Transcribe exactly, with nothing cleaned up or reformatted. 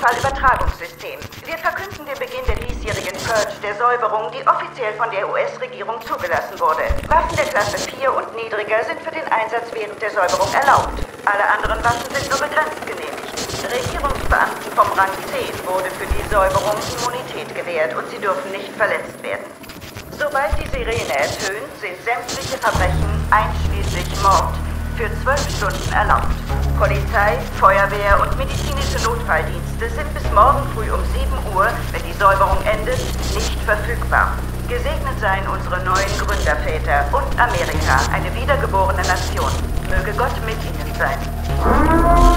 Notfallübertragungssystem. Wir verkünden den Beginn der diesjährigen Purge der Säuberung, die offiziell von der U S-Regierung zugelassen wurde. Waffen der Klasse vier und niedriger sind für den Einsatz während der Säuberung erlaubt. Alle anderen Waffen sind nur begrenzt genehmigt. Regierungsbeamten vom Rang zehn wurde für die Säuberung Immunität gewährt und sie dürfen nicht verletzt werden. Sobald die Sirene ertönt, sind sämtliche Verbrechen, einschließlich Mord, für zwölf Stunden erlaubt. Polizei, Feuerwehr und medizinische Notfalldienste sind bis morgen früh um sieben Uhr, wenn die Säuberung endet, nicht verfügbar. Gesegnet seien unsere neuen Gründerväter und Amerika, eine wiedergeborene Nation. Möge Gott mit ihnen sein.